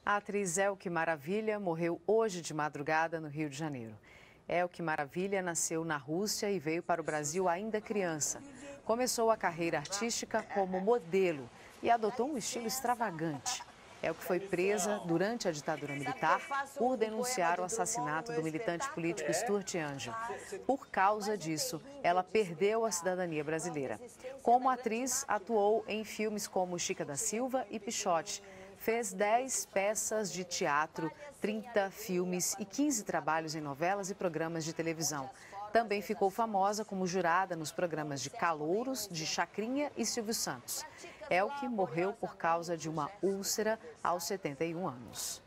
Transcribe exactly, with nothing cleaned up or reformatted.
A atriz Elke Maravilha morreu hoje de madrugada no Rio de Janeiro. Elke Maravilha nasceu na Rússia e veio para o Brasil ainda criança. Começou a carreira artística como modelo e adotou um estilo extravagante. Elke foi presa durante a ditadura militar por denunciar o assassinato do militante político Stuart Anjo. Por causa disso, ela perdeu a cidadania brasileira. Como atriz, atuou em filmes como Chica da Silva e Pichote. Fez dez peças de teatro, trinta filmes e quinze trabalhos em novelas e programas de televisão. Também ficou famosa como jurada nos programas de Calouros, de Chacrinha e Silvio Santos. Elke morreu por causa de uma úlcera aos setenta e um anos.